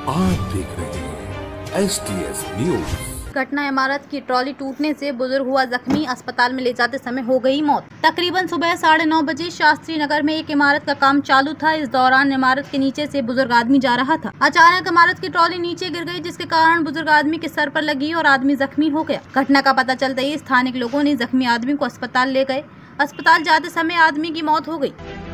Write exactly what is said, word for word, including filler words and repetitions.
आप देख रहे हैं एस टी एस न्यूज। घटना इमारत की ट्रॉली टूटने से बुजुर्ग हुआ जख्मी, अस्पताल में ले जाते समय हो गई मौत। तकरीबन सुबह साढ़े नौ बजे शास्त्री नगर में एक इमारत का काम चालू था। इस दौरान इमारत के नीचे से बुजुर्ग आदमी जा रहा था। अचानक इमारत की ट्रॉली नीचे गिर गई, जिसके कारण बुजुर्ग आदमी के सर पर लगी और आदमी जख्मी हो गया। घटना का पता चलते ही स्थानिक लोगों ने जख्मी आदमी को अस्पताल ले गए। अस्पताल जाते समय आदमी की मौत हो गई।